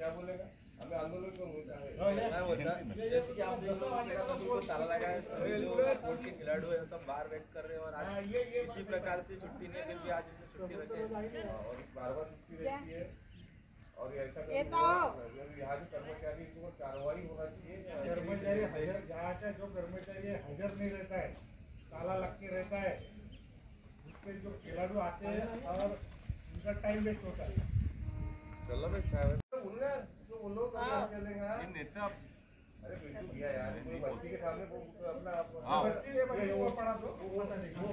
क्या बोलेगा? हमें आंदोलन करूँगा जैसे कि आप को ताला लगा है, सभी जो स्पोर्ट के खिलाड़ी है सब बाहर वेट कर रहे हैं और आज इसी प्रकार से छुट्टी नहीं है, आज छुट्टी रखे और बार-बार छुट्टी रहती है और ऐसा यहाँ के कर्मचारी को कार्रवाई होना चाहिए। कर्मचारी हाजिर यहाँ का जो कर्मचारी हाजिर नहीं रहता है, ताला लग के रहता है, उससे जो खिलाड़ी आते हैं और उनका टाइम वेस्ट होता है। चलो भाई शायद वो लोग चलेगा नेता। अरे बिल्कुल भैया यार, कोई बच्ची के सामने अपना वो पढ़ा दो, वो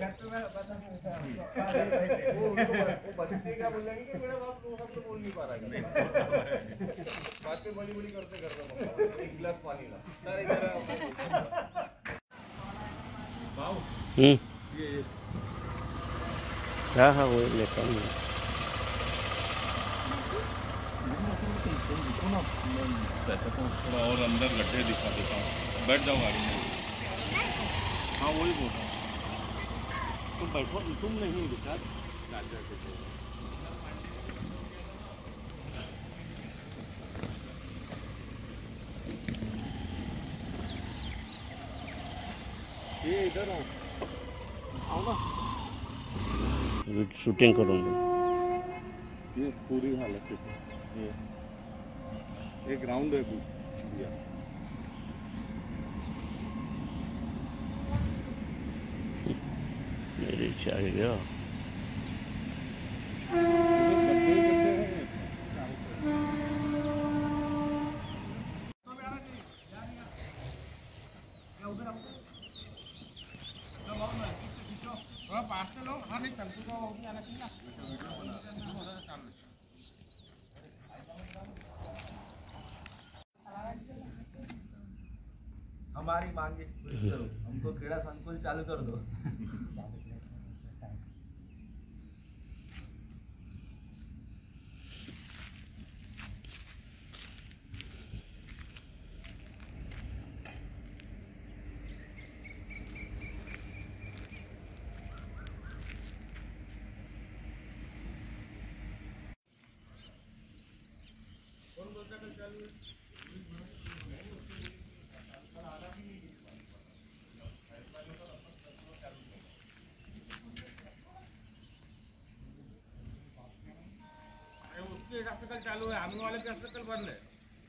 बच्चे क्या बोलेंगे कि मेरा बाप सब तो बोल नहीं पा रहा है, बातें बड़ी बड़ी करते करते एक गिलास पानी ला सर इधर हाँ हाँ वो लेता हूँ थोड़ा और अंदर गड्ढे दिखा देता हूँ, बैठ जाओ गाड़ी में। हाँ वही बोल रहा हूँ, तुम बैठो, तुम नहीं दिखा ये इधर आओ ना, शूटिंग करूँगा। ये पूरी हालत है, ये ग्राउंड है भैया। मेरे इच्छा आ गया हमारी मांगे करो, हमको क्रीड़ा संकुल चालू कर दो। चालू है, हम वाले के अस्पताल बंद है।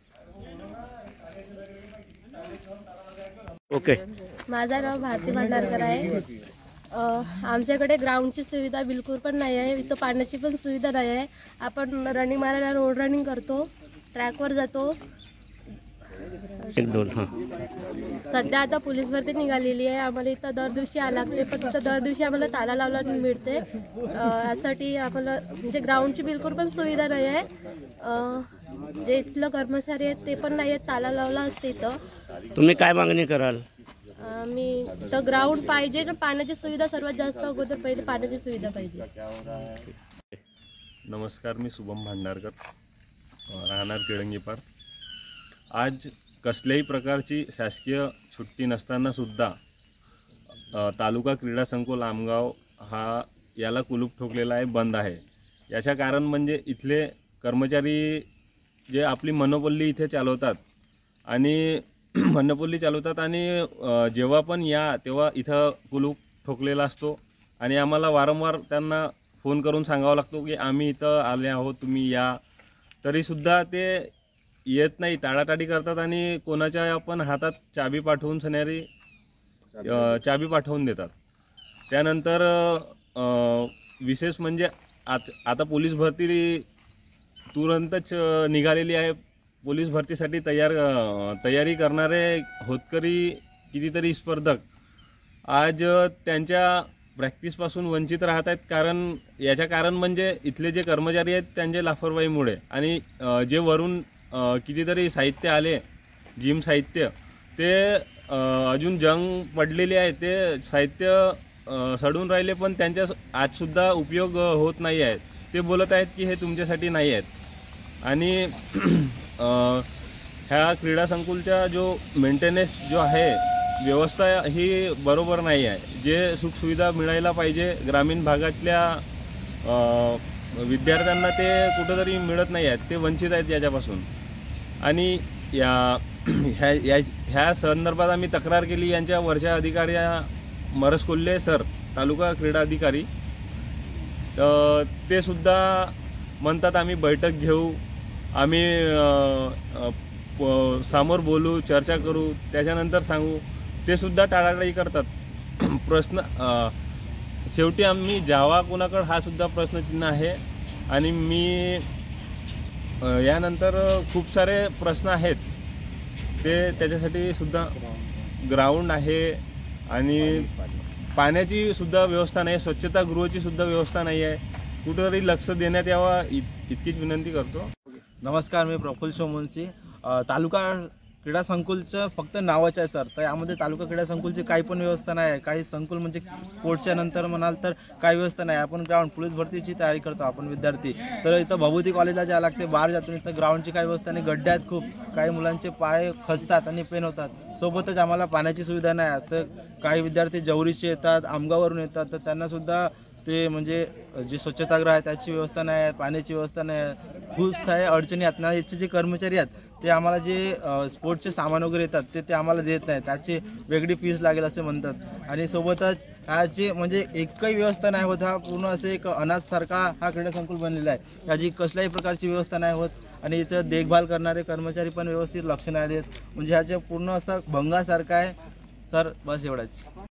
ओके। माझं नाव भारती भंडारकर आहे। आमच्याकडे ग्राउंडची सुविधा बिलकुल पण नाही आहे, इथं पाण्याची पण सुविधा नाही आहे। आपण रनिंग मारायला रोड रनिंग करतो, ट्रॅकवर जातो। सध्या आता पोलीस भरती निघालेली आहे, आम्हाला इथं दर दिवशी यावं लागते, पण इथं दर दिवशी आम्हाला ताला लावला मिळते। यासाठी आम्हाला म्हणजे ग्राउंडची बिलकुल पण सुविधा नाही आहे। जे इथलं कर्मचारी आहेत ते पण नाही आहेत, ताला लावला असते इथं। तुम्ही काय मागणी कराल? मी इथं ग्राउंड पाहिजे ना, पाण्याची सुविधा सर्वात जास्त अगोदर पहिले पाण्याची सुविधा पाहिजे। नमस्कार, मी शुभम भांडारकर, राहणार केळंगीपार। आज कसल्याही प्रकारची शासकीय सुट्टी नसताना सुद्धा तालुका क्रीडा संकुल आमगाव हा याला कुलूप ठोकलेला आहे, बंद आहे। याचं कारण म्हणजे इथले कर्मचारी जे आपली मनोपल्ली इथे चालवतात आणि मनोपल्ली चालवतात आणि जेव्हा पण या तेव्हा इथं कुलूप ठोकलेला असतो आणि आम्हाला वारंवार त्यांना फोन करून सांगावं लागतो की आम्ही इथं आले आहोत, तुम्ही या, तरीसुद्धा ते येत नाही, टाळाटाळी करतात आणि कोणाच्या पण हातात चाबी पाठवून सणारी चाबी पाठवून देतात। त्यानंतर विशेष म्हणजे आता पोलीस भरती तुरंतच निघालेली आहे। पोलीस भरतीसाठी तयारी करणारे होतकरी कितीतरी स्पर्धक आज त्यांच्या प्रॅक्टिसपासून वंचित राहत आहेत। याचं कारण म्हणजे इथले जे कर्मचारी आहेत त्यांच्या लापरवाहीमुळे आणि जे वरून कितीतरी साहित्य आले, जिम साहित्य, ते अजून जंग पडलेले आहे, ते साहित्य सडून राहिले, पण त्यांच्या आजसुद्धा उपयोग होत नाही आहे। ते बोलत आहेत की हे तुमच्यासाठी नाही आहेत आणि ह्या क्रीडा संकुलचा जो मेंटेनन्स जो आहे, व्यवस्था ही बरोबर नाही आहे। जे सुखसुविधा मिळायला पाहिजे ग्रामीण भागातल्या विद्यार्थ्यांना ते कुठेतरी मिळत नाही आहेत, ते वंचित आहेत याच्यापासून। आणि ह्या संदर्भात आम्ही तक्रार केली यांच्या वरच्या अधिकारी मरस कोल्हे सर, तालुका क्रीडा अधिकारी. तर ते सुद्धा म्हणतात आम्ही बैठक घेऊ, आम्ही समोर बोलू, चर्चा करू, त्याच्यानंतर सांगू. ते सुद्धा टाळाटाळी करतात. प्रश्न शेवटी आम्ही जावा कोणाकडे हा सुद्धा प्रश्नचिन्ह आहे. आणि मी यानंतर खूप सारे प्रश्न आहेत ते त्याच्यासाठी सुद्धा ग्राउंड आहे आणि पाण्याची सुद्धा व्यवस्था नाही, स्वच्छतागृहाची सुद्धा व्यवस्था नाही आहे. कुठेतरी लक्ष देण्यात यावा इतकीच विनंती करतो. नमस्कार, मी प्रफुल्ल सोमवंशी. तालुका क्रीडा संकुलचं फक्त नावाच आहे सर. तर यामध्ये तालुका क्रीडा संकुलची काही पण व्यवस्था नाही आहे. काही संकुल म्हणजे स्पोर्ट्सच्या नंतर म्हणाल तर काही व्यवस्था नाही. आपण ग्राउंड पोलीस भरतीची तयारी करतो आपण विद्यार्थी, तर इथं भभूती कॉलेजला जायला लागते, बाहेर जातो. इथं ग्राउंडची काही व्यवस्था नाही, गड्डे आहेत खूप, काही मुलांचे पाय खचतात आणि पेन होतात. सोबतच आम्हाला पाण्याची सुविधा नाही. तर काही विद्यार्थी जवळीचे येतात, आमगावरून येतात, तर त्यांनासुद्धा ते म्हणजे जे स्वच्छतागृह आहे त्याची व्यवस्था नाही आहे, पाण्याची व्यवस्था नाही आहे. खूप सारे अडचणी आहेत ना. याचे जे कर्मचारी आहेत ते आम्हाला जे स्पोर्ट्सचे सामान वगैरे येतात ते आम्हाला देत नाही, त्याची वेगळी फीस लागेल असे म्हणतात. आणि सोबतच ह्याची म्हणजे एकही व्यवस्था नाही होत. हा पूर्ण असे एक अनाथसारखा हा क्रीडा संकुल बनलेला आहे. याची कसल्याही प्रकारची व्यवस्था नाही होत आणि याचं देखभाल करणारे कर्मचारी पण व्यवस्थित लक्ष नाही देत. म्हणजे ह्याचे पूर्ण असं भंगासारखं आहे सर. बस एवढंच.